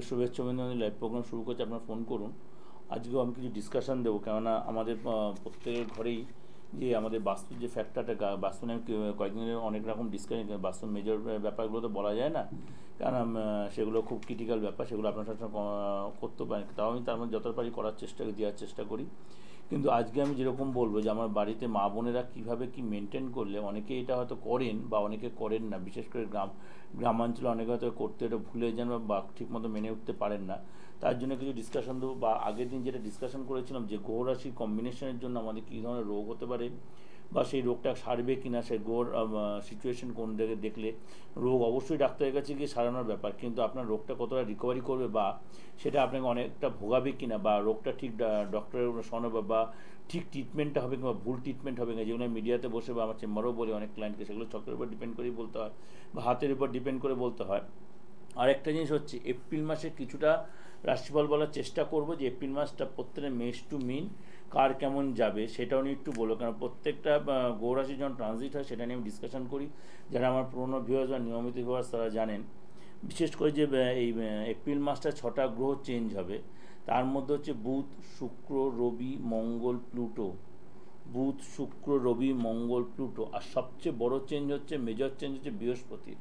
সকলকে শুভেচ্ছা অভিনন্দন। লাইভ প্রোগ্রাম শুরু করছে, আপনারা ফোন করুন। আজকেও আমি কিছু ডিসকাশন দেবো, কেননা আমাদের প্রত্যেকের ঘরেই যে আমাদের বাস্তুর যে ফ্যাক্টরটা, বাস্তু নিয়ে কয়েকদিনের অনেক রকম ডিসকাশন, বাস্তুর মেজর ব্যাপারগুলো তো বলা যায় না, কারণ সেগুলো খুব ক্রিটিক্যাল ব্যাপার, সেগুলো আপনার সাথে করতে পারেন। তাও আমি তার মধ্যে যতটা পারি করার দেওয়ার চেষ্টা করি। কিন্তু আজকে আমি যেরকম বলবো যে আমার বাড়িতে মা বোনেরা কীভাবে কী মেনটেন করলে, অনেকে এটা হয়তো করেন বা অনেকে করেন না, বিশেষ করে গ্রামাঞ্চলে অনেকে হয়তো করতে এটা ভুলে যান বা ঠিকমতো মেনে উঠতে পারেন না। তার জন্য কিছু ডিসকাশন দেবো, বা আগের দিন যেটা ডিসকাশন করেছিলাম যে গ্রহ রাশির কম্বিনেশনের জন্য আমাদের কী ধরনের রোগ হতে পারে, বা সেই রোগটা সারবে কি না, সেই গ্রহর সিচুয়েশন কোন দিকে দেখলে রোগ অবশ্যই ডাক্তারের কাছে গিয়ে সারানোর ব্যাপার, কিন্তু আপনার রোগটা কতটা রিকভারি করবে বা সেটা আপনাকে অনেকটা ভোগাবে কি না, বা রোগটা ঠিক ডক্টরের শোনাবে বা ঠিক ট্রিটমেন্টটা হবে কিংবা ভুল ট্রিটমেন্ট হবে না, যেগুলো মিডিয়াতে বসে বা আমার চেম্বারেও বলি অনেক ক্লায়েন্টকে, সেগুলো চক্রের উপর ডিপেন্ড করেই বলতে হয় বা হাতের উপর ডিপেন্ড করে বলতে হয়। আরেকটা জিনিস হচ্ছে, এপ্রিল মাসে কিছুটা রাশিফল বলার চেষ্টা করব, যে এপ্রিল মাসটা প্রত্যেকের মেষ টু মিন কার কেমন যাবে সেটাও নিয়ে একটু বলো, কারণ প্রত্যেকটা গ্রহ রাশি যখন ট্রানজিট হয় সেটা নিয়ে আমি ডিসকাশন করি। যারা আমার পুরনো ভিউয়ার্স বা নিয়মিত ভিউয়ার্স তারা জানেন, বিশেষ করে যে এই এপ্রিল মাসটা 6টা গ্রহ চেঞ্জ হবে। তার মধ্যে হচ্ছে বুধ, শুক্র, রবি, মঙ্গল, প্লুটো। বুধ, শুক্র, রবি, মঙ্গল, প্লুটো। আর সবচেয়ে বড় চেঞ্জ হচ্ছে, মেজর চেঞ্জ হচ্ছে বৃহস্পতির।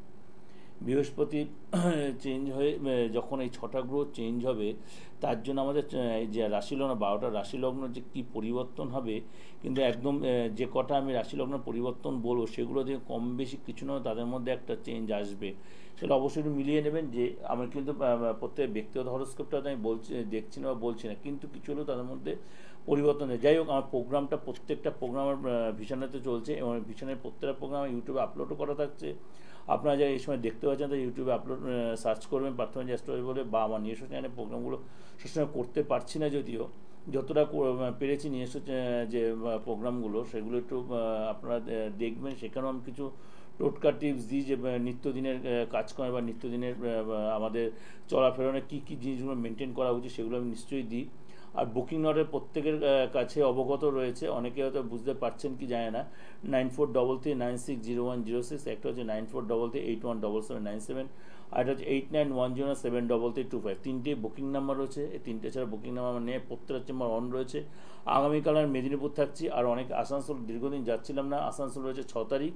বৃহস্পতি চেঞ্জ হয়ে যখন এই 6টা গ্রহ চেঞ্জ হবে, তার জন্য আমাদের যে রাশিলগ্ন 12টা রাশিলগ্ন যে কী পরিবর্তন হবে, কিন্তু একদম যে কটা আমি রাশিলগ্ন পরিবর্তন বলবো সেগুলো দিয়ে কম বেশি কিছু না তাদের মধ্যে একটা চেঞ্জ আসবে, সেটা অবশ্যই একটু মিলিয়ে নেবেন। যে আমি কিন্তু প্রত্যেক ব্যক্তিগত হরস্কোপটা আমি দেখছি না বা বলছি না, কিন্তু কিছু হলেও তাদের মধ্যে পরিবর্তন হয়। যাই হোক, আমার প্রোগ্রামটা প্রত্যেকটা প্রোগ্রামের ভিশনেতে চলছে এবং ভিশনের প্রত্যেকটা প্রোগ্রাম ইউটিউবে আপলোডও করা থাকছে। আপনারা যারা এই সময় দেখতে পাচ্ছেন, তাই ইউটিউবে আপলোড সার্চ করবেন পার্থনাথ অ্যাস্ট্রোলজি বলে, বা আমার নিজস্ব চ্যানেলে প্রোগ্রামগুলো সবসময় করতে পারছি না, যদিও যতটা পেরেছি নিজস্ব যে প্রোগ্রামগুলো সেগুলো একটু আপনারা দেখবেন। সেখানেও আমি কিছু টোটকা টিপস দিই, যে নিত্যদিনের কাজকর্ম বা নিত্যদিনের আমাদের চলাফেরানোর কী কী জিনিসগুলো মেনটেন করা উচিত সেগুলো আমি নিশ্চয়ই দিই। আর বুকিং নটের প্রত্যেকের কাছে অবগত রয়েছে, অনেকে হয়তো বুঝতে পারছেন কি জানে না। 9433960106, একটা হচ্ছে 9433817797, আর এটা হচ্ছে 8910733325। তিনটে বুকিং নাম্বার রয়েছে। এই তিনটে ছাড়া বুকিং নাম্বার নিয়ে প্রত্যেকটা চেম্বার অন রয়েছে। আগামীকাল আমি মেদিনীপুর থাকছি, আর অনেক আসানসোল দীর্ঘদিন যাচ্ছিলাম না। আসানসোল রয়েছে 6 তারিখ,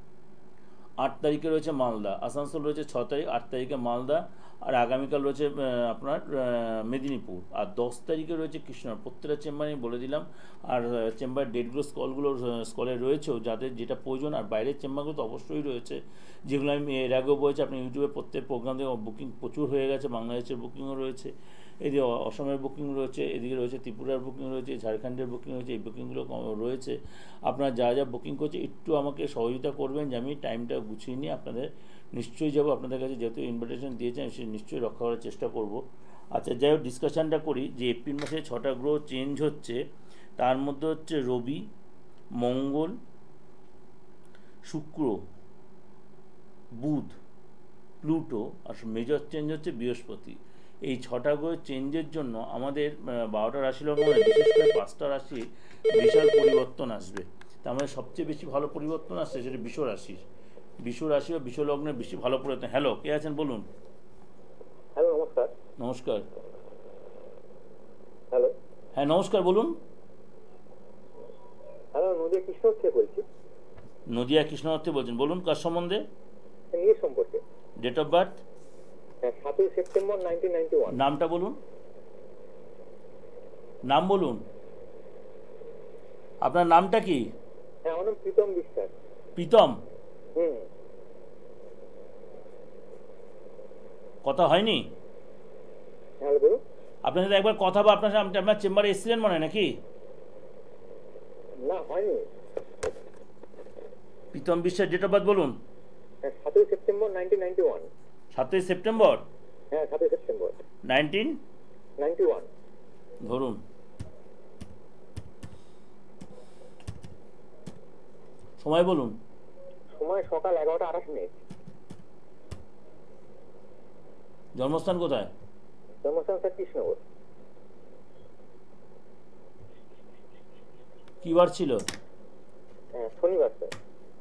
8 তারিখে রয়েছে মালদা। আসানসোল রয়েছে 6 তারিখ, 8 তারিখে মালদা, আর আগামীকাল রয়েছে আপনার মেদিনীপুর, আর 10 তারিখে রয়েছে কৃষ্ণনগর। প্রত্যেকটা চেম্বার আমি বলে দিলাম, আর চেম্বার ডেটগুলো স্কলে রয়েছেও, যাদের যেটা প্রয়োজন। আর বাইরের চেম্বারগুলো তো অবশ্যই রয়েছে, যেগুলো আমি এর আগেও বলেছি। আপনি ইউটিউবে প্রত্যেক প্রোগ্রাম থেকে বুকিং প্রচুর হয়ে গেছে, বাংলাদেশের বুকিংও রয়েছে, এদিকে অসমের বুকিং রয়েছে, এদিকে রয়েছে ত্রিপুরার বুকিং রয়েছে, ঝাড়খণ্ডের বুকিং রয়েছে, এই বুকিংগুলো রয়েছে। আপনারা যা যা বুকিং করছে একটু আমাকে সহযোগিতা করবেন, যে আমি টাইমটা গুছিয়ে নিয়ে আপনাদের নিশ্চয়ই যাবো আপনাদের কাছে, যেহেতু ইনভিটেশন দিয়েছেন সে নিশ্চয়ই রক্ষা করার চেষ্টা করব। আচ্ছা, যাই হোক, ডিসকাশানটা করি যে এপ্রিল মাসে 6টা গ্রহ চেঞ্জ হচ্ছে। তার মধ্যে হচ্ছে রবি, মঙ্গল, শুক্র, বুধ, প্লুটো, আর মেজর চেঞ্জ হচ্ছে বৃহস্পতি। এই 6টা গ্রহ চেঞ্জের জন্য আমাদের 12টা রাশি লগ্ন, বিশেষ করে 5টা রাশি বিশাল পরিবর্তন আসবে। তার মধ্যে সবচেয়ে বেশি ভালো পরিবর্তন আসছে সেটা বৃষ রাশির। বৃষ রাশি ও বৃষ লগ্নের বেশি ভালো পরিবর্তন। হ্যালো, কে আছেন বলুন? হ্যালো, নমস্কার। নমস্কার। হ্যালো, হ্যাঁ নমস্কার, বলুন। হ্যালো, নদিয়া কৃষ্ণনগর থেকে বলছি। নদিয়া কৃষ্ণনগর থেকে বলছেন, বলুন কার সম্বন্ধে? নিজের সম্পর্কে। Date of birth? 7ই সেপ্টেম্বর 1991। নামটা বলুন, নাম বলুন, আপনার নামটা কি? হ্যাঁ, আমার নাম প্রীতম বিশ্বাস। প্রীতম? হুম, কথা হয়নি হ্যালো বলুন। আপনার সাথে? একবার কথা বা আপনার সাথে আপনার চেম্বারে এসেছিলেন মনে হয় নাকি? না, হয়নি। প্রীতম বিশ্বাস, ডেট অফ বার্থ বলুন। 7ই সেপ্টেম্বর 1991। 7ই সেপ্টেম্বর? হ্যাঁ, 7ই সেপ্টেম্বর 1991। ধরুন, সময় বলুন। সময় সকাল 11টা 28 মিনিট। জন্মস্থান কোথায়? জন্মস্থান স্যার কৃষ্ণনগর। কি বার ছিল? হ্যাঁ, শনিবার স্যার।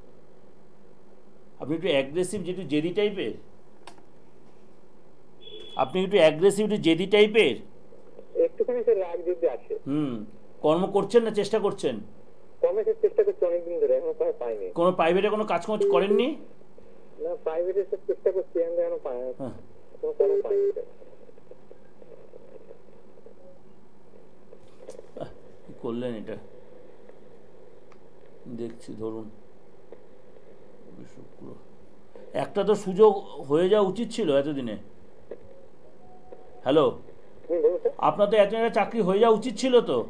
আপনি একটু অ্যাগ্রেসিভ, যেটু জেদি টাইপের? আপনি একটু অ্যাগ্রেসিভ, একটু জেদি টাইপের? একটুখানি স্যার রাগ যদি আছে। কর্ম করছেন না চেষ্টা করছেন? কর্মের চেষ্টা করছি অনেকদিন ধরে, এখনো পাইনি। কোনো প্রাইভেটে কোনো কাজ করেননি? না, প্রাইভেটে চেষ্টা করছি, এখনো পাইনি। কোনো কর্ম পাইনি স্যার। কি করলেন এটা দেখছি, ধরুন শুক্র, একটা তো সুযোগ হয়ে যাওয়া উচিত ছিল এতদিনে। হ্যালো, আপনার তো এতদিনে চাকরি হয়ে যাওয়া উচিত ছিল তো।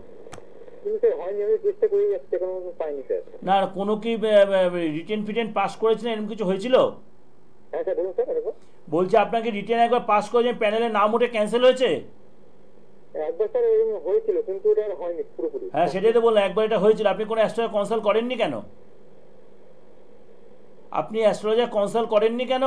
না, কোনো কি রিটেন ফিটেন পাস করেছিলেন, এরকম কিছু হয়েছিল? বলছি আপনাকে রিটেন একবার পাস করেছেন, প্যানেলের নাম উঠে ক্যান্সেল হয়েছে? হ্যাঁ, সেটাই তো বললাম, একবার এটা হয়েছিল। আপনি কোনো অ্যাস্ট্রোলজার কনসাল্ট করেননি কেন? আপনি অ্যাস্ট্রোলজার কনসাল্ট করেননি কেন?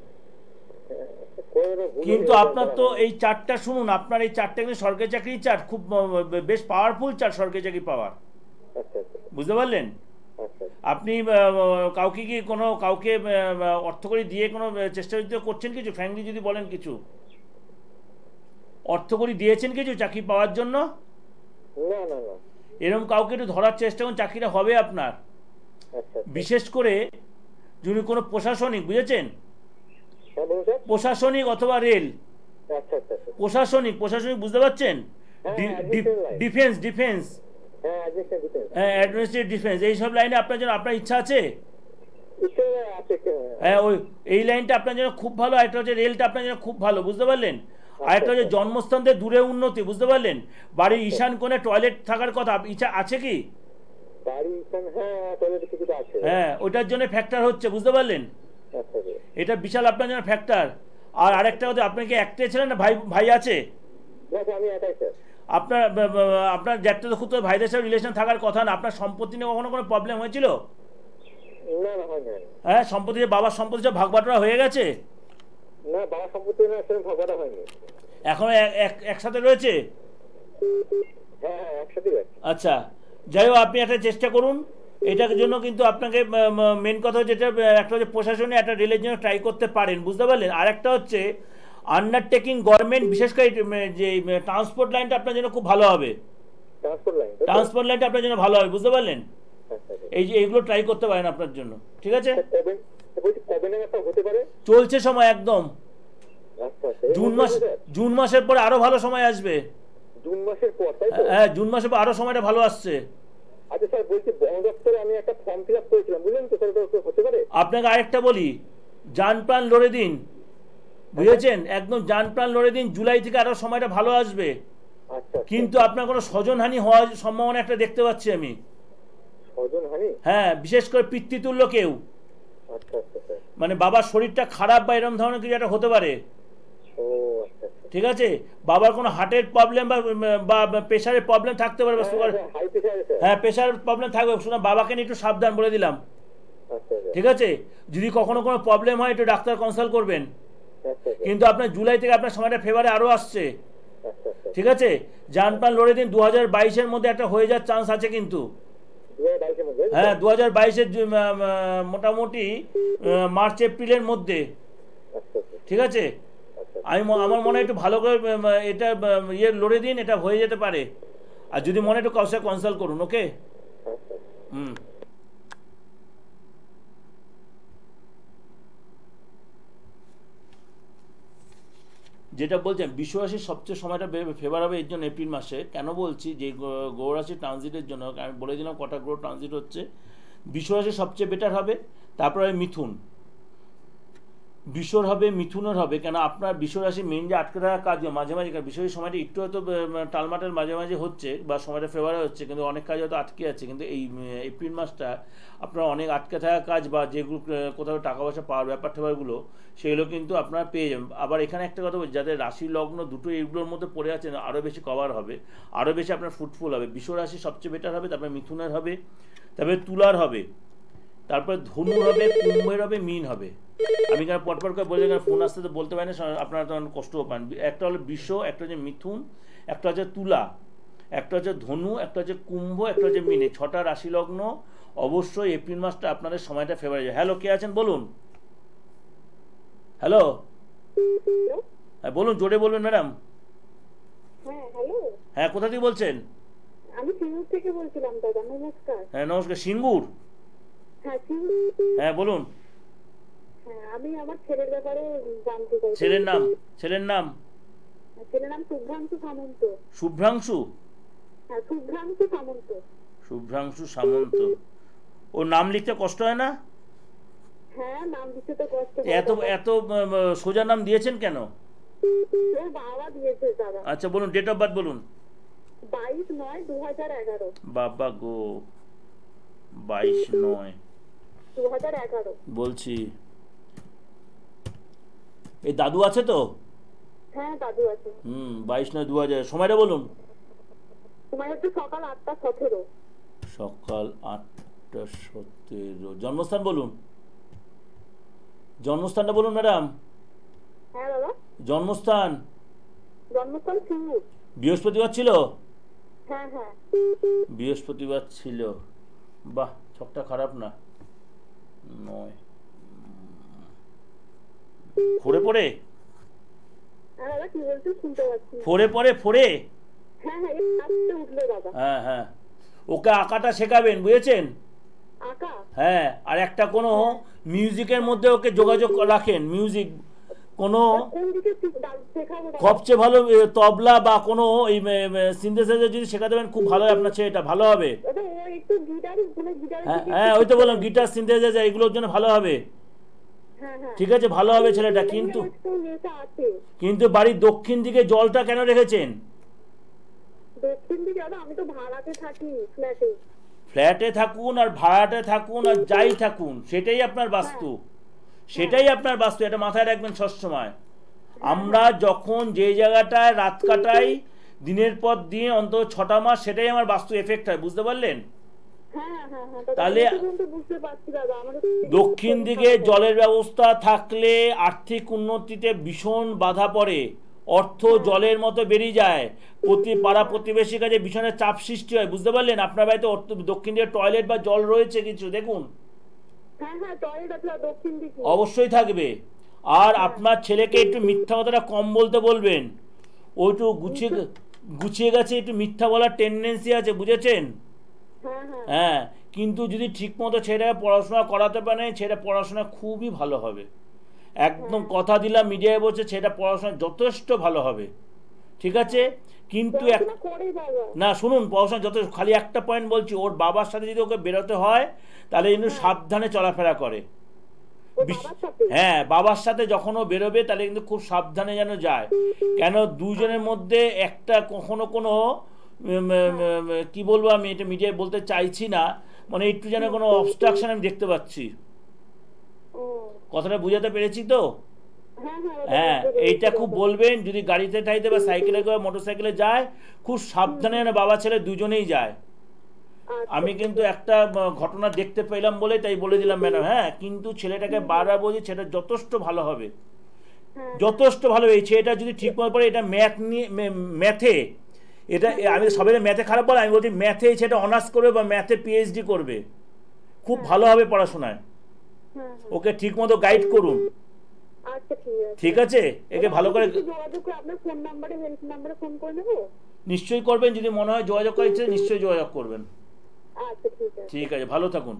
কিন্তু আপনার তো এই চার্টটা শুনুন, আপনার এই চার্টটা কিন্তু সরকারি চাকরির চার্ট, খুব বেশ পাওয়ারফুল চার্ট সরকারি চাকরি পাওয়ার। বুঝতে পারলেন? আপনি কাউকে কি কোনো কাউকে অর্থকড়ি দিয়ে কোনো চেষ্টা করছেন কিছু? ফ্র্যাঙ্কলি যদি বলেন, কিছু অর্থকড়ি দিয়েছেন কিছু চাকরি পাওয়ার জন্য? এরকম কাউকে একটু ধরার চেষ্টা করুন, চাকরিটা হবে আপনার। বিশেষ করে যদি কোনো প্রশাসনিক, বুঝেছেন, প্রশাসনিক অথবা রেল, প্রশাসনিক বুঝতে পারছেন, ডিফেন্স, অ্যাডমিনিস্ট্রেটিভ ডিফেন্স, এইসব লাইনে আপনার জন্য আপনার ইচ্ছা আছে? হ্যাঁ, ওই এই লাইনটা আপনার জন্য খুব ভালো। আরেকটা হচ্ছে রেলটা আপনার জন্য খুব ভালো, বুঝতে পারলেন? আরেকটা হচ্ছে জন্মস্থান থেকে দূরে উন্নতি, বুঝতে পারলেন? বাড়ির ঈশান কোণে টয়লেট থাকার কথা, ইচ্ছা আছে কি? হ্যাঁ, ওইটার জন্য ফ্যাক্টর হচ্ছে, বুঝতে পারলেন? এটা বিশাল আপনার জন্য ফ্যাক্টর। আর আরেকটা হচ্ছে, আপনি কি একটাই ছিলেন না ভাই আছে? আপনার জ্যাঠা তো খুব, ভাইদের সাথে রিলেশন থাকার কথা না। আপনার সম্পত্তি নিয়ে কখনো কোনো প্রবলেম হয়েছিল? হ্যাঁ, সম্পত্তি, বাবার সম্পত্তি ভাগ বাটোয়ারা হয়ে গেছে? এখন একসাথে রয়েছে? আচ্ছা, যাই হোক, আপনি একটা চেষ্টা করুন এটার জন্য। কিন্তু আপনাকে মেন কথা যেটা, একটা হচ্ছে প্রশাসনে, একটা রেলের জন্য ট্রাই করতে পারেন, বুঝতে পারলেন? আর একটা হচ্ছে আন্ডারটেকিং গভর্নমেন্ট, বিশেষ করে যে ট্রান্সপোর্ট লাইনটা আপনার জন্য খুব ভালো হবে। ট্রান্সপোর্ট লাইনটা আপনার জন্য ভালো হবে, বুঝতে পারলেন? এই যে এইগুলো ট্রাই করতে পারেন আপনার জন্য, ঠিক আছে? চলছে সময় একদম। জুন মাসের পরে আরো ভালো সময় আসবে। হ্যাঁ, জুন মাসের পর আরো সময়টা ভালো আসছে। আপনাকে আরেকটা বলি, জান প্রাণ লড়ে দিন, বুঝেছেন? একদম জান প্রাণ লড়ে দিন, জুলাই থেকে আরো সময়টা ভালো আসবে। কিন্তু আপনার কোনো স্বজনহানি হওয়ার সম্ভাবনা একটা দেখতে পাচ্ছি আমি। হ্যাঁ, বিশেষ করে পিতৃতুল্য কেউ, মানে বাবার শরীরটা খারাপ বা এরকম ধরনের কিছু একটা হতে পারে, ঠিক আছে? বাবার কোনো হার্টের প্রবলেম বা প্রেশারের প্রবলেম থাকতে পারে, বা সুগার, হ্যাঁ প্রেশারের প্রবলেম থাকবে। শুনুন, বাবাকে নিয়ে একটু সাবধান, বলে দিলাম, ঠিক আছে? যদি কখনো কোনো প্রবলেম হয়, একটু ডাক্তার কনসাল্ট করবেন। কিন্তু আপনার জুলাই থেকে আপনার সময়টা ফেভারে আরো আসছে, ঠিক আছে? জান প্রাণ লড়ে দিন, 2022-এর মধ্যে একটা হয়ে যাওয়ার চান্স আছে কিন্তু। হ্যাঁ, 2022-এর মোটামুটি মার্চ এপ্রিলের মধ্যে, ঠিক আছে? আমার মনে হয় একটু ভালো করে এটা ইয়ে লড়ে দিন, এটা হয়ে যেতে পারে। আর যদি মনে একটু কাউকে কনসাল্ট করুন, ওকে? যেটা বলছেন, বিশ্বরাশির সবচেয়ে সময়টা ফেভার হবে এর জন্য এপ্রিল মাসে। কেন বলছি? যে গ্রহরাশির ট্রানজিটের জন্য আমি বলে দিলাম কটা গ্রহ ট্রানজিট হচ্ছে। বিশ্বরাশি সবচেয়ে বেটার হবে, তারপরে মিথুন, বিষর হবে, মিথুনের হবে। কেন আপনার বিশ্বরাশি মেন যে আটকে থাকা কাজ মাঝে মাঝে, বিশ্বরাশির সময়টা একটু হয়তো টালমাটাল মাঝে মাঝে হচ্ছে, বা সময়টা ফেভারে হচ্ছে, কিন্তু অনেক কাজ হয়তো আটকে আছে। কিন্তু এই এপ্রিল মাসটা আপনার অনেক আটকে থাকা কাজ, বা যেগুলো কোথাও টাকা পয়সা পাওয়ার ব্যাপার ট্যাপারগুলো, সেগুলো কিন্তু আপনারা পেয়ে যাবেন। আবার এখানে একটা কথা বলছি, যাদের রাশি লগ্ন দুটো এইগুলোর মধ্যে পড়ে আছেন, আরও বেশি কভার হবে, আরও বেশি আপনার ফ্রুটফুল হবে। বিশ্বরাশি সবচেয়ে বেটার হবে, তারপরে মিথুনের হবে, তারপরে তুলার হবে, তারপরে ধনুর হবে, কুম্ভের হবে, মীন হবে। আমি কেন পটপট করে বলে ফোন আসতে তো বলতে পারি না, আপনারা তখন কষ্টও পান। একটা হলো বৃষ, একটা হচ্ছে মিথুন, একটা হচ্ছে তুলা, একটা হচ্ছে ধনু, একটা হচ্ছে কুম্ভ, একটা হচ্ছে মীন। 6টা রাশি লগ্ন অবশ্যই এপ্রিল মাসটা আপনাদের সময়টা ফেভারে যায়। হ্যালো, কে আছেন বলুন? হ্যালো, হ্যাঁ বলুন, জোরে বলবেন ম্যাডাম। হ্যাঁ হ্যালো, হ্যাঁ, কোথা থেকে বলছেন? আমি সিঙ্গুর থেকে বলছিলাম দাদা, নমস্কার। হ্যাঁ নমস্কার। সিঙ্গুর? হ্যাঁ সিঙ্গুর। হ্যাঁ বলুন। হ্যাঁ, আমি আমার ছেলের ব্যাপারে জানতে চাই। ছেলের নাম? ছেলের নাম? ছেলের নাম শুভ্রাংশু সামন্ত। শুভ্রাংশু? হ্যাঁ শুভ্রাংশু সামন্ত। শুভ্রাংশু সামন্ত। ওর নাম লিখতে কষ্ট হয় না? হ্যাঁ, নাম দিতে তো কষ্ট এত এত সোজা নাম দিয়েছেন কেন? ওর বাবা দিয়েছে দাদা। আচ্ছা বলুন, ডেট অফ বার্থ বলুন। 22/9/2011। বাবা গো, 22/9/2011 বলছি। এই দাদু আছে তো? হ্যাঁ দাদু আছে। 22/9/2000। সময়টা বলুন। সময় হচ্ছে সকাল 8টা 17। সকাল 8টা 17। জন্মস্থান বলুন। জন্মস্থানটা বলুন ম্যাডাম। হ্যাঁ দাদা। জন্মস্থান? জন্মস্থান সিঙ্গুর। বৃহস্পতিবার ছিল? হ্যাঁ হ্যাঁ বৃহস্পতিবার ছিল। বাহ, ছকটা খারাপ না। 9 ফোরে পড়ে? হ্যাঁ দাদা, কি বলছেন শুনতে পাচ্ছি। ফোরে পড়ে? ফোরে? হ্যাঁ হ্যাঁ, এই আস্তে উঠলো দাদা। হ্যাঁ হ্যাঁ, ওকে আঁকাটা শেখাবেন, বুঝেছেন? আঁকা? হ্যাঁ, আর একটা কোনো মিউজিকের মধ্যে ওকে যোগাযোগ রাখেন। মিউজিক কোনো কোন দিকে শেখাবো দাদা? সবচেয়ে ভালো তবলা বা কোনো এই সিনথেসাইজার যদি শেখাতে পারেন খুব ভালো, আপনার ছেলেটা ভালো হবে। দাদা ও একটু গিটার, মানে গিটার। হ্যাঁ হ্যাঁ, ওই তো বললাম গিটার, সিনথেসাইজার এগুলোর জন্য ভালো হবে। হ্যাঁ হ্যাঁ ঠিক আছে, ভালো হবে ছেলেটা। কিন্তু কিন্তু বাড়ির দক্ষিণ দিকে জলটা কেন রেখেছেন? দক্ষিণ দিকে দাদা, আমি তো ভাড়াতে থাকি ফ্ল্যাটে। ফ্ল্যাটে থাকুন আর ভাড়াটে থাকুন আর যাই থাকুন, সেটাই আপনার বাস্তু। সেটাই আপনার বাস্তু, এটা মাথায় রাখবেন সবসময়। আমরা যখন যে জায়গাটায় রাত কাটাই দিনের পর দিন অন্তত 6টা মাস, সেটাই আমার বাস্তু এফেক্ট হয়, বুঝতে পারলেন? তাহলে দক্ষিণ দিকে জলের ব্যবস্থা থাকলে আর্থিক উন্নতিতে ভীষণ বাধা পড়ে, অর্থ জলের মতো বেরিয়ে যায়, পাড়া প্রতিবেশীর কাছে ভীষণের চাপ সৃষ্টি হয়, বুঝতে পারলেন? আপনার বাড়িতে দক্ষিণ দিকে টয়লেট বা জল রয়েছে কিছু দেখুন। অবশ্যই থাকবে। আর আপনার ছেলেকে একটু মিথ্যা কথাটা কম বলতে বলবেন। ও একটু গুছিয়ে গেছে, একটু মিথ্যা বলার টেন্ডেন্সি আছে, বুঝেছেন? হ্যাঁ, কিন্তু যদি ঠিক মতো ছেলেটাকে পড়াশোনা করাতে পারেন, ছেলেটা পড়াশোনা খুবই ভালো হবে। একদম কথা দিলাম, মিডিয়ায় বলছে ছেলেটা পড়াশোনা যথেষ্ট ভালো হবে। ঠিক আছে, কিন্তু না শুনুন, পড়াশোনা যথেষ্ট, খালি একটা পয়েন্ট বলছি, ওর বাবার সাথে যদি ওকে বেরোতে হয় তাহলে কিন্তু সাবধানে চলাফেরা করে। হ্যাঁ, বাবার সাথে যখন ও বেরোবে তাহলে কিন্তু খুব সাবধানে যেন যায়। কেন দুজনের মধ্যে একটা কখনো কোনো কি বলবো, আমি এটা মিডিয়ায় বলতে চাইছি না, মানে একটু যেন কোনো অবস্ট্রাকশন আমি দেখতে পাচ্ছি। কথাটা বুঝাতে পেরেছি তো? হ্যাঁ, এইটা খুব বলবেন, যদি গাড়িতে টাইতে বা সাইকেলে করে মোটর সাইকেলে যায় খুব সাবধানে যেন বাবা ছেলে দুজনেই যায়। আমি কিন্তু একটা ঘটনা দেখতে পেলাম বলে তাই বলে দিলাম ম্যাডাম। হ্যাঁ, কিন্তু ছেলেটাকে বারবার বলছি ছেলেটা যথেষ্ট ভালো হবে, যথেষ্ট ভালো। এই ছেলেটা যদি ঠিক মতো পড়ে, এটা ম্যাথ নিয়ে, ম্যাথে, এটা আমি সবাই ম্যাথে খারাপ বলে, আমি বলছি ম্যাথে সেটা অনার্স করবে বা ম্যাথে পিএইচডি করবে, খুব ভালো হবে পড়াশোনায়। ওকে ঠিক মতো গাইড করুন। ঠিক আছে, একে ভালো করে নিশ্চয়ই করবেন, যদি মনে হয় যোগাযোগ করার ইচ্ছে নিশ্চয়ই যোগাযোগ করবেন। ঠিক আছে, ভালো থাকুন।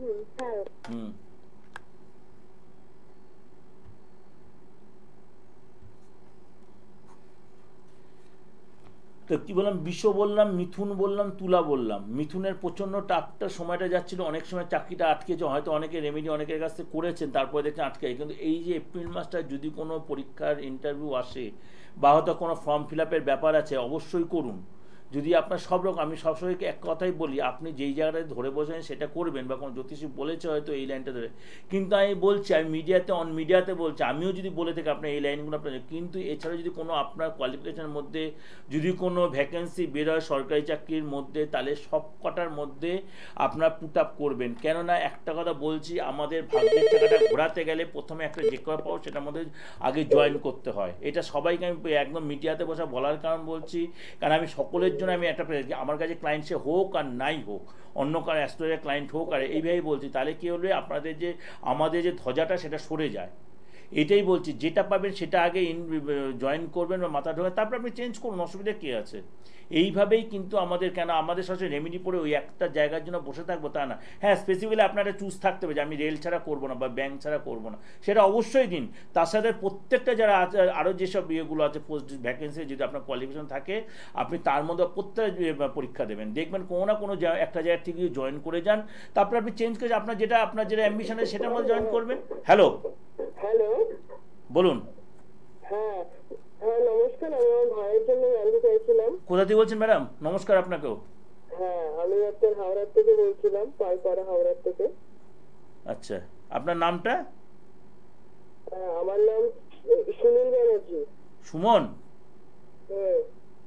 তো কি বললাম, বিষ বললাম, মিথুন বললাম, তুলা বললাম। মিথুনের প্রচণ্ড টাফটা সময়টা যাচ্ছিল, অনেক সময় চাকরিটা আটকেছে, হয়তো অনেকে রেমেডি অনেকের কাছ থেকে করেছেন, তারপরে দেখছেন আটকে। কিন্তু এই যে এপ্রিল মাসটা যদি কোনো পরীক্ষার ইন্টারভিউ আসে বা হয়তো কোনো ফর্ম ফিল আপের ব্যাপার আছে, অবশ্যই করুন। যদি আপনার সব রকম, আমি সবসময় এক কথাই বলি, আপনি যেই জায়গাটায় ধরে বসেন সেটা করবেন, বা কোনো জ্যোতিষী বলেছে হয়তো এই লাইনটা ধরে, কিন্তু আমি বলছি, আমি মিডিয়াতে বলছি, আমিও যদি বলে থাকি আপনার এই লাইনগুলো আপনার, কিন্তু এছাড়া যদি কোনো আপনার কোয়ালিফিকেশনের মধ্যে যদি কোনো ভ্যাকেন্সি বেরোয় সরকারি চাকরির মধ্যে, তাহলে সব কটার মধ্যে আপনার পুট আপ করবেন। কেননা একটা কথা বলছি, আমাদের ভাগ্যের টাকাটা ঘোরাতে গেলে প্রথমে একটা যে কয় পাও সেটার মধ্যে আগে জয়েন করতে হয়। এটা সবাইকে আমি একদম মিডিয়াতে বসা বলার কারণ বলছি, কারণ আমি সকলের জন্য আমি একটা, আমার কাছে ক্লায়েন্ট সে হোক আর নাই হোক, অন্য কারো অ্যাস্ট্রোলজার ক্লায়েন্ট হোক, আর এইভাবেই বলছি, তাহলে কী হলে আপনাদের যে আমাদের যে ধ্বজাটা সেটা সরে যায়। এটাই বলছি, যেটা পাবেন সেটা আগে জয়েন করবেন বা মাথা ঢোকা, তারপর আপনি চেঞ্জ করুন, অসুবিধা কী আছে। এইভাবেই কিন্তু আমাদের, কেন আমাদের সরাসরি রেমেডি পড়ে ওই একটা জায়গার জন্য বসে থাকবো তা না। হ্যাঁ, স্পেসিফিক্যালি আপনারা চুজ থাকতে হবে যে আমি রেল ছাড়া করবো না বা ব্যাংক ছাড়া করবো না, সেটা অবশ্যই দিন। তার সাথে প্রত্যেকটা যারা আরও যেসব ইয়েগুলো আছে পোস্ট ভ্যাকেন্সি, যদি আপনার কোয়ালিফিকেশন থাকে আপনি তার মধ্যে প্রত্যেক পরীক্ষা দেবেন, দেখবেন কোনো না কোনো একটা জায়গা থেকে জয়েন করে যান, তারপর আপনি চেঞ্জ করে আপনার যেটা অ্যাম্বিশন আছে সেটার মধ্যে জয়েন করবেন। হ্যালো হ্যালো, বলুন। হ্যাঁ হ্যাঁ নমস্কার, আমি আমার ভাইয়ের জন্য জানতে চাইছিলাম। কোথা থেকে বলছেন ম্যাডাম? নমস্কার আপনাকেও। হ্যাঁ, আমি আপনার হাওড়ার থেকে বলছিলাম, পাইপাড়া হাওড়ার থেকে। আচ্ছা, আপনার নামটা? হ্যাঁ, আমার নাম সুনীল ব্যানার্জি। সুমন? হ্যাঁ।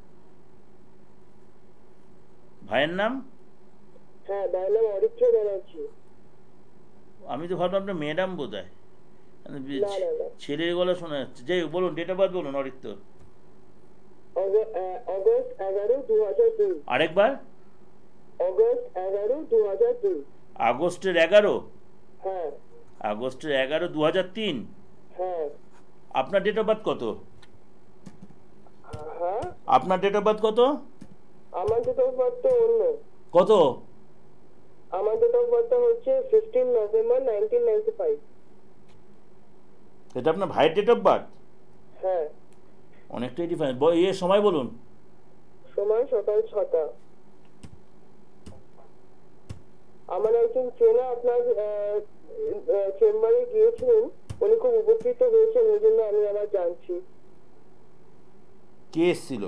ভাইয়ের নাম? হ্যাঁ, ভাইয়ের নাম অরিত্র ব্যানার্জি। আমি তো ভাবলাম আপনার ম্যাডাম বোধ হয়, না না না, ছেলের গলা শোনা যাচ্ছে। যাই হোক, বলুন, ডেট অফ বার্থ বলুন। অরিত্র? অগস্ট 11, 2002। আরেকবার? অগস্ট 11, 2002। আগস্টের 11? হ্যাঁ। আগস্টের 11, 2003? হ্যাঁ। আপনার ডেট অফ বার্থ কত? হ্যাঁ, আপনার ডেট অফ বার্থ কত? আমার ডেট অফ বার্থ তো অন্য। কত? আমার ডেট অফ বার্থ হচ্ছে 15 নভেম্বর 1995। এটা আপনার ভাইয়ের ডেট অফ বার্থ? হ্যাঁ। অনেকটাই ডিফারেন্স। সময় বলুন। সময় সকাল 6টা। আমার একজন চেনা আপনার চেম্বারে গিয়েছিলেন, উনি খুব উপকৃত হয়েছেন, এই জন্য আমি আবার জানছি। কে এসছিল?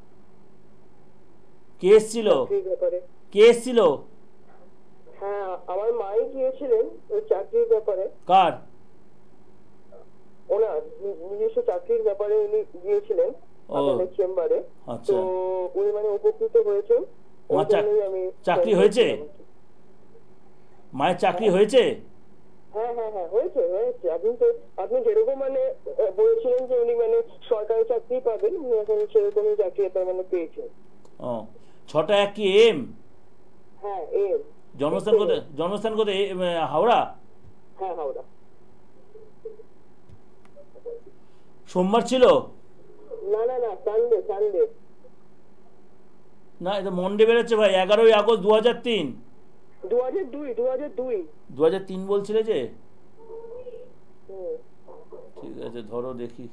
কে এসছিল? চাকরির ব্যাপারে। কে এসছিল? হ্যাঁ, আমার মাই গিয়েছিলেন ওই চাকরির ব্যাপারে। কার? ওনার নিজস্ব চাকরির ব্যাপারে উনি গিয়েছিলেন আপনাদের চেম্বারে। তো উনি মানে উপকৃত হয়েছেন। চাকরি হয়েছে? মায়ের চাকরি হয়েছে? হ্যাঁ হ্যাঁ হ্যাঁ, হয়েছে হয়েছে। আপনি যেরকম মানে বলেছিলেন যে উনি মানে সরকারি চাকরি পাবেন, উনি এখন সেরকমই চাকরি আপনার মানে পেয়েছেন। ও, 6টা 1 কি এম? হ্যাঁ, এম। জন্মস্থান কোথায়? জন্মস্থান কোথায়? হাওড়া? হ্যাঁ, হাওড়া। সোমবার ছিল? না না না, সানডে সানডে। না, এটা মন্ডে বেরোচ্ছে ভাই। 11ই আগস্ট 2003। 2002 2002 2003 বলছিলে যে? ঠিক আছে, ধরো দেখি।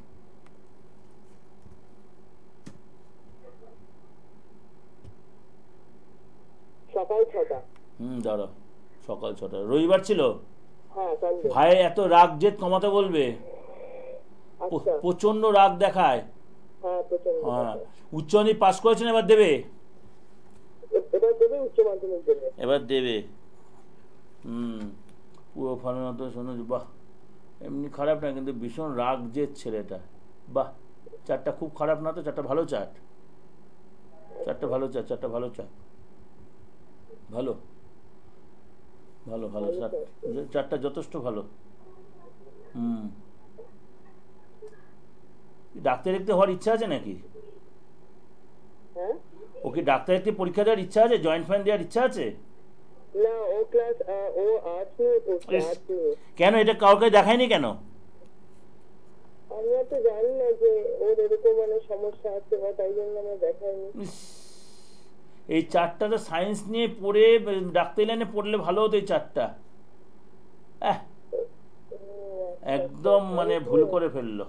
সকাল 6টা। দাঁড়া, সকাল 6টা রবিবার ছিল? হ্যাঁ, সানডে। ভাই এত রাগ জেদ কমাতে বলবে, আচ্ছা। প্রচন্ড রাগ দেখায়। হ্যাঁ, প্রচন্ড। হ্যাঁ, উচ্চ মাধ্যমিক পাস করেছেন, এবার দেবে? এবার দেবে, উচ্চ মাধ্যমিক দেবে। এবার দেবে। পুরো ফলনত শোনো, বাহ, এমনি খারাপ না, কিন্তু ভীষণ রাগ জেদ ছেলেটা। বাহ, চারটা খুব খারাপ না তো, চারটা ভালো চাট, চারটা ভালো চাট, চারটা ভালো চাট, ভালো ভালো ভালো চারটা যথেষ্ট ভালো। ডাক্তার দেখতে হওয়ার ইচ্ছা আছে নাকি? হ্যাঁ, ওকে ডাক্তার দেখতে পরীক্ষা দেওয়ার ইচ্ছা আছে? জয়েন্ট ফাইন দেওয়ার ইচ্ছা আছে? না, ও ক্লাস ও আর্টস নিয়ে পড়ছে, আর্টস নিয়ে। কেন এটা কাউকে দেখায়নি কেন? আমরা তো জানি না যে ওর এরকম মানে সমস্যা আছে, বা তাই জন্য আমরা দেখাইনি। এই চারটা তো সায়েন্স নিয়ে পড়ে ডাক্তারি লাইনে পড়লে ভালো হতো। এই চারটা একদম মানে ভুল করে ফেললো,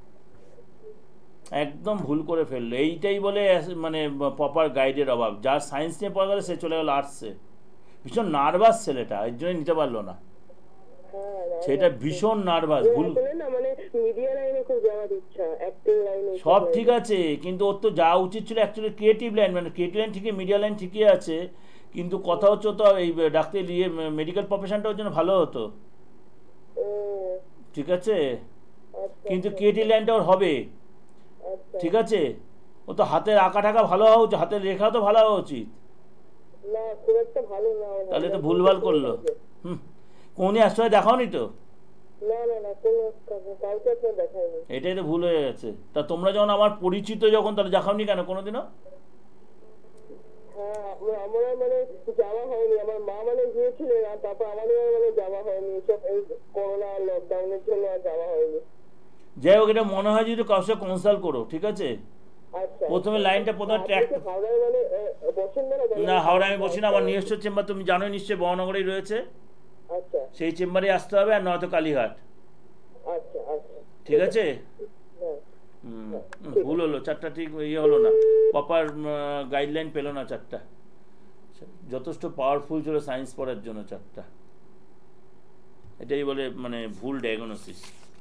একদম ভুল করে ফেললো। এইটাই বলে মানে প্রপার গাইডের অভাব। যার সায়েন্স নিয়ে পড়া গেল সে চলে গেল আর্টসে। ভীষণ নার্ভাস ছেলেটা, এর জন্য নিতে পারলো না। সেটা ভীষণ নার্ভাস। ভুল সব ঠিক আছে, কিন্তু ওর তো যাওয়া উচিত ছিল অ্যাকচুয়ালি ক্রিয়েটিভ লাইন। মানে ক্রিয়েটিভ লাইন ঠিকই, মিডিয়া লাইন ঠিকই আছে, কিন্তু কথা হচ্ছে তো এই ডাক্তার মেডিকেল প্রফেশনটা ওর জন্য ভালো হতো। ঠিক আছে, কিন্তু ক্রিয়েটিভ লাইনটা ওর হবে। ঠিক আছে, ও তো হাতের আঁকা টাকা ভালো হওয়া উচিত, হাতের রেখা তো ভালো হওয়া উচিত। তাহলে তো ভুলভাল করলো। কোন আশ্রয় দেখাওনি তো? এটাই তো ভুল হয়ে গেছে। তা তোমরা যখন আমার পরিচিত যখন, তাহলে দেখাওনি কেন কোনোদিনও? আমরা মানে যাওয়া হয়নি, আমার মা মানে গিয়েছিলেন, আর তারপর আমাদের মানে যাওয়া হয়নি, সব এই করোনা লকডাউনের জন্য আর যাওয়া হয়নি। যাই হোক, এটা মনে হয় যদি কারোর সাথে কনসাল্ট করো, ঠিক আছে? আচ্ছা, প্রথমে লাইনটা প্রথমে ট্র্যাক। হাওড়ায় মানে বসেন না, হাওড়া আমি বসি না, আমার নিজস্ব চেম্বার তুমি জানোই নিশ্চয়ই, বহনগরেই রয়েছে। আচ্ছা সেই চেম্বারে আসতে হবে, আর নয়তো কালীঘাট। আচ্ছা আচ্ছা, ঠিক আছে? হ্যাঁ ভুল হলো, চারটা ঠিক ইয়ে হলো না, প্রপার গাইডলাইন পেলো না চারটা। যথেষ্ট পাওয়ারফুল ছিল সায়েন্স পড়ার জন্য চারটা, এটাই বলে মানে ভুল ডায়াগনোসিস।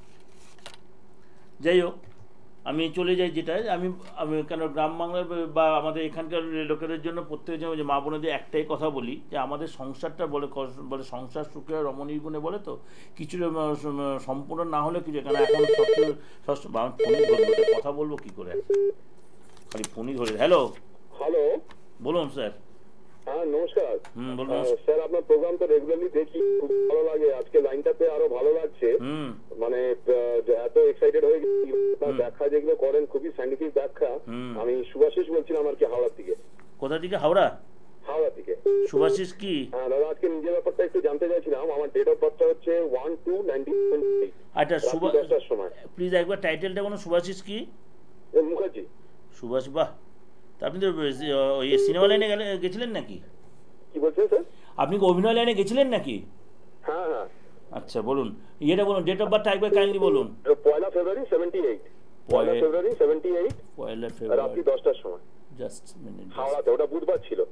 যাই হোক, আমি চলে যাই যেটা আমি আমি কেন গ্রাম বাংলার বা আমাদের এখানকার লোকেদের জন্য প্রত্যেকের জন্য যে মা বোনেদের একটাই কথা বলি, যে আমাদের সংসারটা বলে বলে সংসার সুখে রমণীর গুণে বলে, তো কিছু সম্পূর্ণ না হলে কিছু, কেন এখন ষষ্ঠ ফোনই ধরবো, কথা বলবো কি করে, খালি ফোনই ধরে। হ্যালো হ্যালো, বলুন স্যার। হ্যাঁ নমস্কার। বলুন স্যার, আপনার প্রোগ্রাম তো রেগুলারলি দেখি, খুব ভালো লাগে। আজকে লাইনটাতে আরো ভালো লাগছে, মানে এত এক্সাইটেড হয়ে গেছি। ব্যাখ্যা যেগুলো করেন খুবই সাইন্টিফিক ব্যাখ্যা। আমি সুভাষিস বলছিলাম আর কি, হাওড়া থেকে। কোথা থেকে? হাওড়া হাওড়া থেকে। সুভাষিস কি? হ্যাঁ দাদা, আজকে নিজের ব্যাপারটা একটু জানতে চাইছিলাম। আমার ডেট অফ বার্থটা হচ্ছে 1/2/1978। আচ্ছা, 10টার সময়। প্লিজ একবার টাইটেলটা কোনো। সুভাষিস কি? মুখার্জি। সুভাষ, বাহ। তা আপনি তো ওই সিনেমা লাইনে গেছিলেন নাকি? কি বলছেন স্যার? আপনি কি অভিনয় লাইনে গেছিলেন নাকি? হ্যাঁ হ্যাঁ। আচ্ছা বলুন, ইয়েটা বলুন, ডেট অফ বার্থটা একবার কাইন্ডলি বলুন। 1 ফেব্রুয়ারি 78। 1 ফেব্রুয়ারি 78, 1 ফেব্রুয়ারি রাত্রি 10টার সময়। Just minute. হাওড়াতে, ওটা বুধবার ছিল।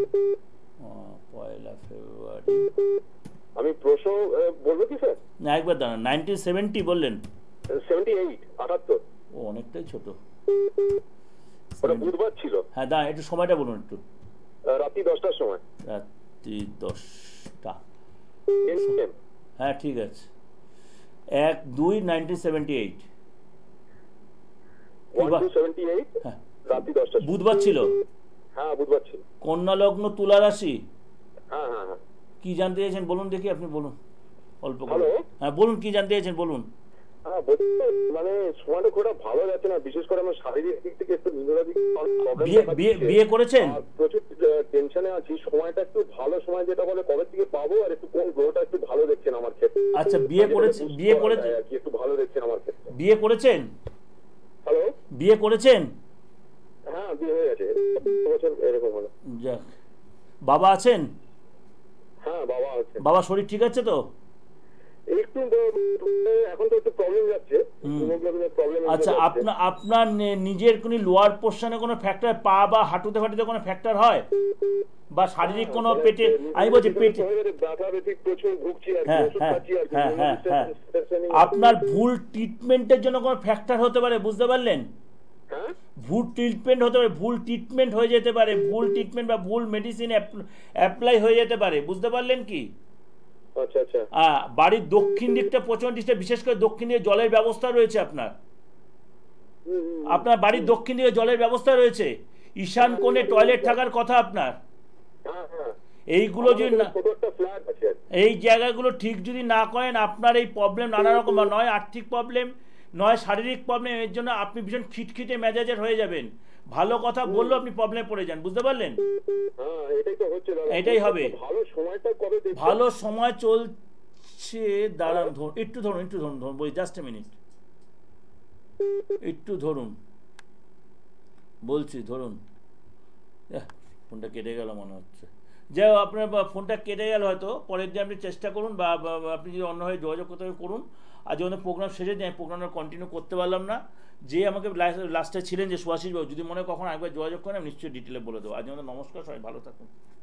1 ফেব্রুয়ারি। আমি প্রশ্ন বলবো কি স্যার? না, একবার দাঁড়ান। 1970 বললেন? 78, 78। ও, অনেকটাই ছোট। ওটা বুধবার ছিল। হ্যাঁ দাঁড়ান, একটু সময়টা বলুন একটু। রাত্রি 10টার সময়। রাত্রি 10টা। AM। হ্যাঁ ঠিক আছে। 1/2/1978। 1/2/78, হ্যাঁ রাত্রি 10টা। বুধবার ছিল? হ্যাঁ বুধবার ছিল। কন্যা লগ্ন, তুলা রাশি। হ্যাঁ হ্যাঁ হ্যাঁ। কি জানতে চাইছেন বলুন দেখি, আপনি বলুন অল্প করে। হ্যালো, হ্যাঁ বলুন, কি জানতে চাইছেন বলুন। হ্যাঁ মানে সময়টা খুব ভালো যাচ্ছে না, বিশেষ করে আমার শারীরিক দিক থেকে একটু নিউরোলজিক প্রবলেম। বিয়ে করেছেন? প্রচুর টেনশনে আছি। সময়টা একটু ভালো সময় যেটা বলে কবে থেকে পাবো, আর একটু কোন গ্রহটা একটু ভালো দেখছেন আমার ক্ষেত্রে। আচ্ছা, বিয়ে করেছেন কি একটু ভালো দেখছেন আমার ক্ষেত্রে? বিয়ে করেছেন? হ্যালো, বিয়ে করেছেন? হ্যাঁ বিয়ে হয়ে গেছে, 2 বছর এরকম হলো। যাক। বাবা আছেন? হ্যাঁ বাবা আছে। বাবার শরীর ঠিক আছে তো? একটু এখন তো একটু প্রবলেম যাচ্ছে, হিমোগ্লোবিনের প্রবলেম। আচ্ছা, আপনার নিজের কোনো লোয়ার পোর্শনে কোনো ফ্যাক্টর, পা বা হাঁটুতে ফাটুতে কোনো ফ্যাক্টর হয়, বা শারীরিক কোনো পেটে, আমি বলছি পেটে ব্যথা ব্যথি প্রচুর ভুগছি আর হ্যাঁ হ্যাঁ হ্যাঁ হ্যাঁ হ্যাঁ আপনার ভুল ট্রিটমেন্টের জন্য কোনো ফ্যাক্টর হতে পারে, বুঝতে পারলেন? ভুল ট্রিটমেন্ট হতে পারে, ভুল ট্রিটমেন্ট হয়ে যেতে পারে, ভুল ট্রিটমেন্ট বা ভুল মেডিসিন অ্যাপ্লাই হয়ে যেতে পারে, বুঝতে পারলেন কি? আচ্ছা আচ্ছা। বাড়ির দক্ষিণ দিকটা প্রচন্ড ডিস্টার্ব, বিশেষ করে দক্ষিণ দিকে জলের ব্যবস্থা রয়েছে আপনার বাড়ির দক্ষিণ দিকে জলের ব্যবস্থা রয়েছে, ঈশান কোণে টয়লেট থাকার কথা আপনার। এইগুলো যদি এই জায়গাগুলো ঠিক যদি না করেন, আপনার এই প্রবলেম নানা রকম, নয় আর্থিক প্রবলেম, নয় শারীরিক প্রবলেম, এর জন্য আপনি ভীষণ খিটখিটে মেজাজের হয়ে যাবেন। ভালো কথা বললেও আপনি প্রবলেমে পড়ে যান, বুঝতে পারলেন? এটাই হবে। ভালো সময় চলছে, দাঁড়ান, একটু ধরুন বলি, জাস্ট এ মিনিট, একটু ধরুন বলছি, ধরুন। ফোনটা কেটে গেল মনে হচ্ছে। যাই হোক, আপনার ফোনটা কেটে গেল হয়তো, পরের দিন আপনি চেষ্টা করুন, বা আপনি যদি অন্যভাবে যোগাযোগ করতে করুন। আর যখন প্রোগ্রাম শেষে যাই, প্রোগ্রামটা কন্টিনিউ করতে পারলাম না, যে আমাকে লাস্টে ছিলেন যে সুভাষিস বাবু, যদি মনে কখন একবার যোগাযোগ করেন আমি নিশ্চয়ই ডিটেলে বলে দেবো। আজ আমাদের নমস্কার, সবাই ভালো থাকুন।